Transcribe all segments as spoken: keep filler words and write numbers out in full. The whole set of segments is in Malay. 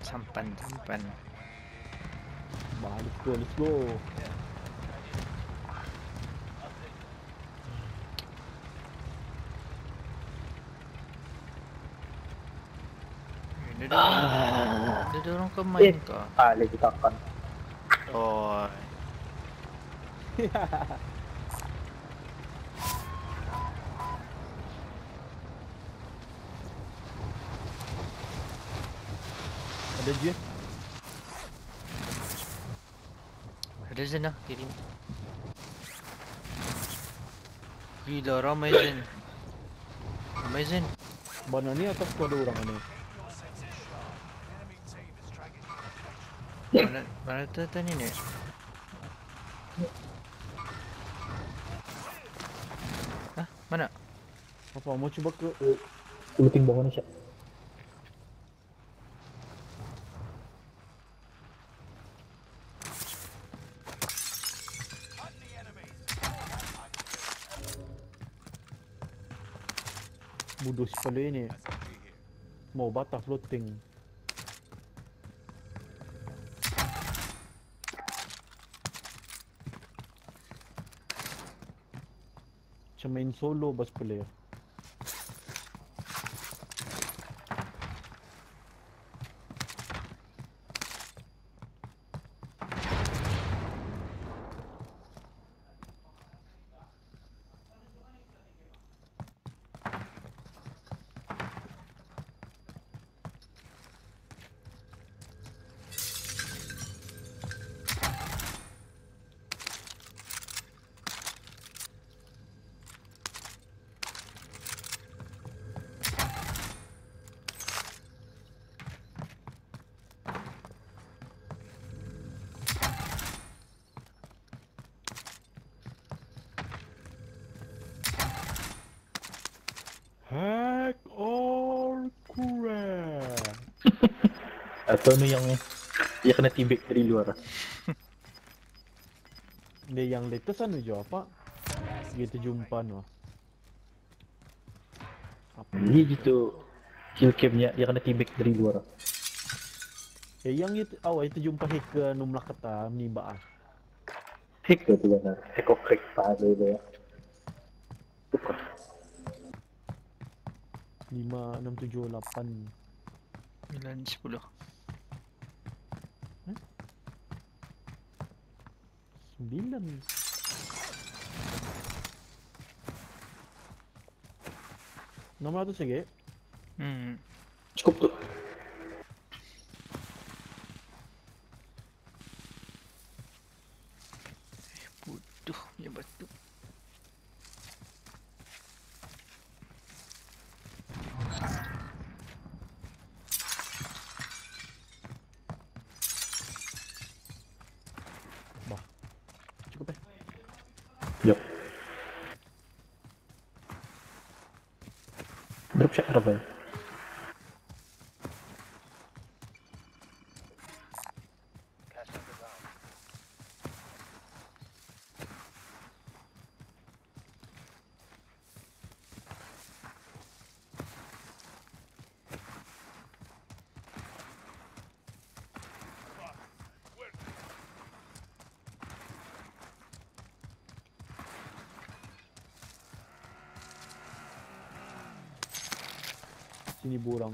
Sampan, sampan. Bah, let's go, let's go. Ada orang, ada orang kemain Eh, kah? ah, lagi takkan. Oh, Ada je. ada Zen lah kiri ni. Gila, ramai Zen. Ramai Zen. Mana ni atas tu ada orang ni. Mana, mana tu tu ni ni? Hah? Mana? Apa mau cuba ke Looting bawah ni, Syak. bodoh si pala ini. Mau bata floating. Macam main solo bas player. Hack or crack. Atau ni yang dia kena tibik dari luar. Dia yang latest anu je apa? Dia terjumpa no. Apa? Ni gitu kill camnya dia kena tibik dari luar. Eh yang itu awal itu jumpa hacker anu melakata menimba ah. Hack tu benar. Hack of crack pada dia. Bukan. lima enam tujuh lapan sembilan, sepuluh. sembilan. enam ratus lagi? Hmm. Cukup tu. Bodoh punya batu. Bah. Cukup eh. Yup. Drop shot apa ya? Sini burang.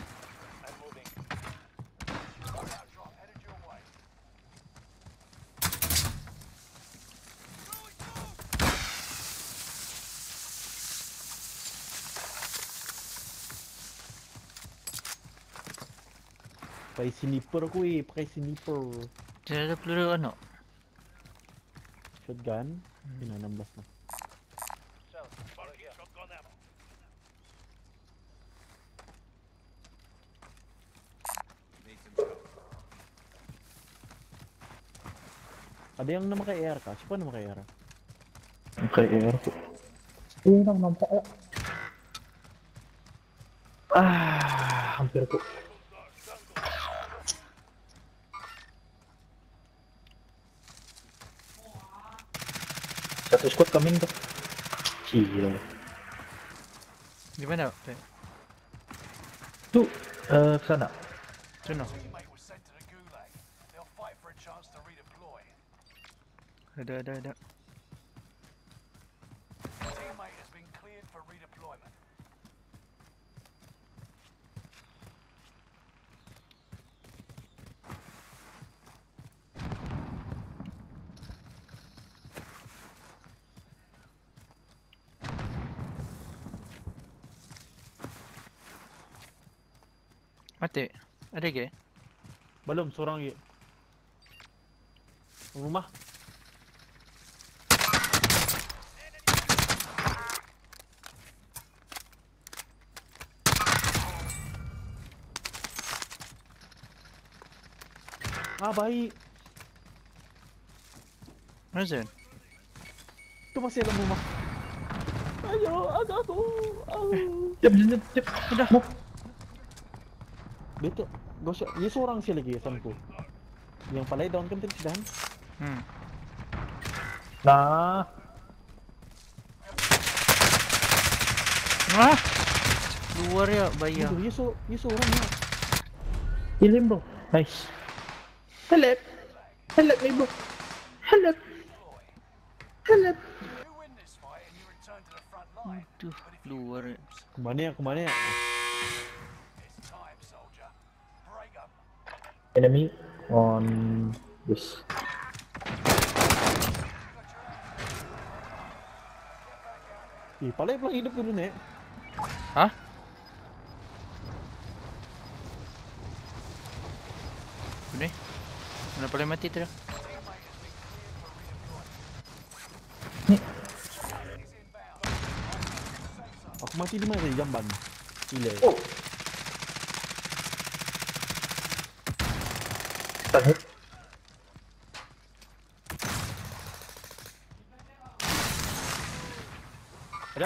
Pakai sniper aku eh, pakai sniper. Dia ada peluru anak. Shotgun. Ini enam belas lah. Ada yang nama kayak A R kah? Siapa nama kayak A R? Kayak air tu. Eh, nak nampak tak? Ah, hampir aku. Satu squad coming tu. Gila. Di mana? Tu, uh, ke sana. Sino? Teammate was sent to the gulag. They'll fight for a chance to redeploy. Ada, ada, ada. Teammate has been cleared for redeployment. Mati. Ada ke? Belum, seorang lagi. Rumah. Ah, baik. Mana Zen? Itu masih dalam rumah. Ayo, agak aku. Oh. Jap, jap, jap. Udah. Betul. Gosok. Dia seorang sih lagi sampu. Yang palai down kan tadi sudah. Hmm. Nah, Ah! Luar ya, bayar. Itu dia so, dia seorang ya. kill him bro. Nice. Help. Help me bro. Help. Help. You win this fight and you return to the front line. Aduh, luar ya. Kemana ya? Kemana ya? It's time, soldier. Break 'em. Enemy on this. Eh, palai pulang hidup dulu nek. Hah? Ini? Mana paling mati tu dah? Aku mati di mana? Di jamban. Gila. Oh. Stun hit. Ada.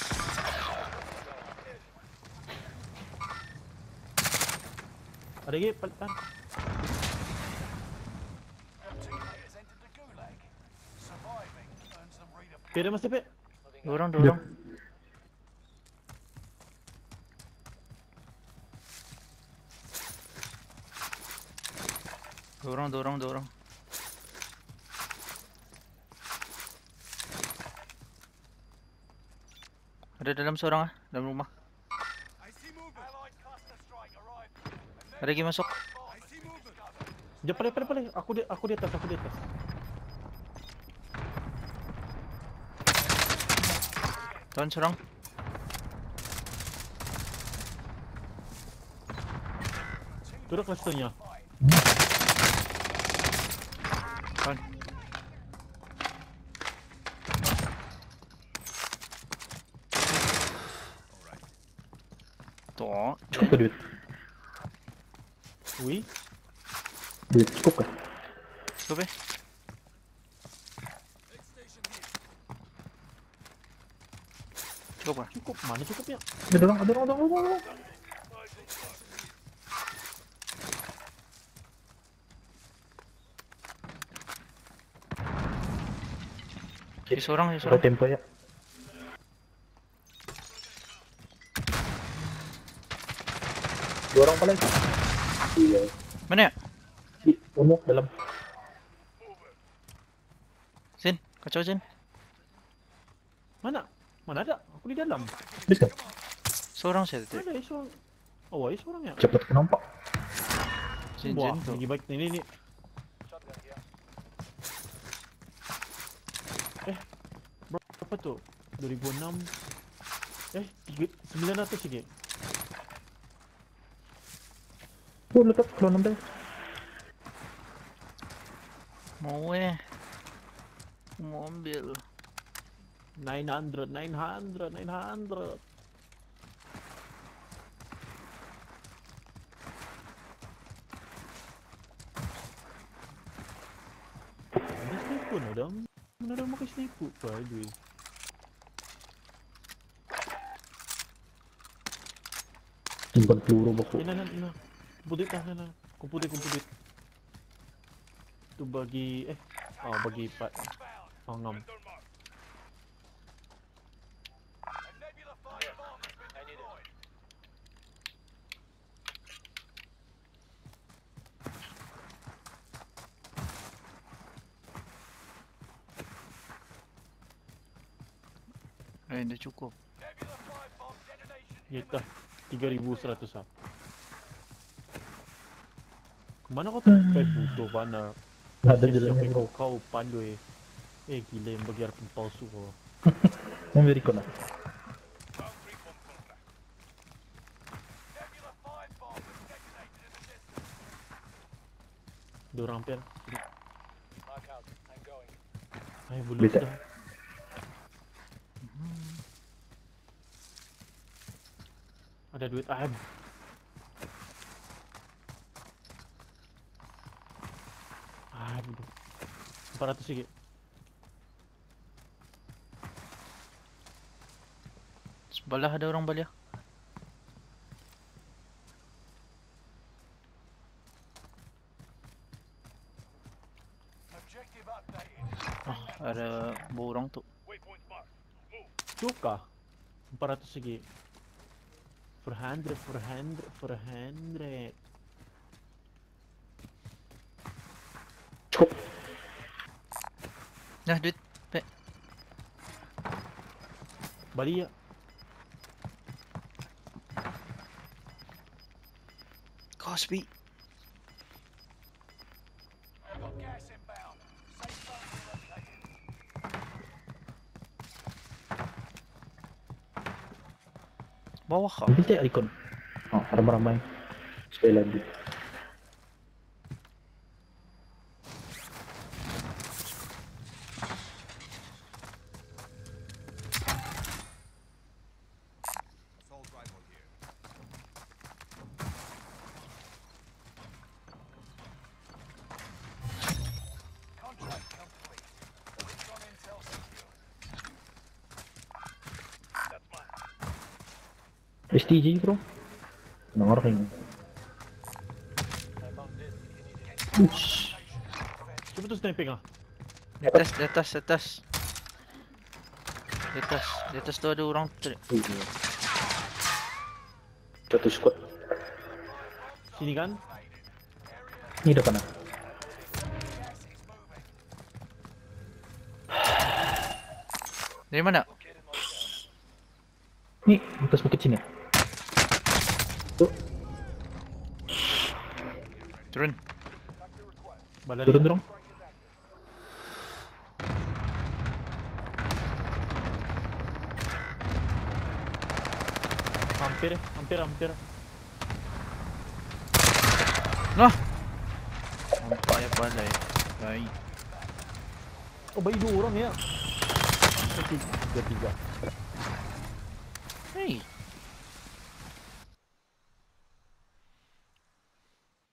Ada lagi palitan. Your teammate has entered the gulag. Surviving earns them redeployment. Pera masih pe. Dua orang, dua orang. Dua orang, dua orang, dua orang. Ada dalam seorang ah, dalam rumah. Allied cluster strike arrived. Ada lagi masuk. Jap palai palai palai. Aku di aku di atas, aku di atas. Tuan seorang. Tu dah clusternya. Tuan. Tuh. Cukup ke duit? Ui. Duit cukup kan? Cukup eh? Cukup ah? Cukup. Mana cukupnya? Ada orang, ada orang, ada orang, ada orang. Si seorang, si Ada seorang. tempo ya. Dua orang paling. Iya. Mana ya? Di umuk dalam. Zin, kacau Zin. Mana? Mana ada? Aku di dalam. Bisa. Seorang saya tadi. Ada seorang. Oh, ini seorang ya. Cepat aku nampak. Zin, Wah, Zin tu. lagi baik ini ni. Eh, berapa tu? dua ribu enam. Eh, sembilan ratus sikit. Oh, letak kalau nambah. Mau eh. Aku mau ambil. nine hundred, nine hundred, nine hundred. Ada sniper ada. Mana ada pakai sniper? By the way. Simpan peluru baku. Eh, nah, nah, nah. Kumpul duit lah, nah, nah. Kumpul duit, kumpul duit. Tu bagi, eh. Oh, bagi Pat. Oh, ngam. A Nebula five bomb has been deployed. Eh, dah cukup. Nebula five bomb detonation. Ya dah, tiga ribu seratus ah. Kemana kau tadi? Kau butuh mana? Nggak ada Siap jalannya kau bro. kau pandai. Eh gila yang bagi arpun palsu kau. Memberi kau nak. Round three bomb contact. Nebula five bomb is detonated in the distance. Dua orang pen. Mark out. I'm going. Ay belum Bisa. dah. Ada duit ah. Aduh. empat ratus sikit. Sebelah ada orang balik. Objective updated. Ah, ada borong tu. Waypoint marked. Move. Cuka. empat ratus sikit. four hundred, four hundred, four hundred. Cukup. Dah duit. Pek. Balik ya. Cosby. I've got gas inbound. Safe zone relocated. Bawah kah? Ambil tak recon? Oh, ramai-ramai. Sekali lagi. Assault rifle here. Contract complete. Recon intel secure. That's mine. S T G bro. Tenang orang ini. Ush. Cuba tu sniping ah. Di atas, di atas, di atas. Di atas, di atas tu ada orang tu. Satu squad. Sini kan? Ni depan ah. Dari mana? Ni atas bukit sini. Tuh, Turun. Balari. turun dorong. Hampir, hampir, hampir. Nah. Nampak ya balai. Baik. Oh, bayi dua orang ya. Tiga, tiga. Hey,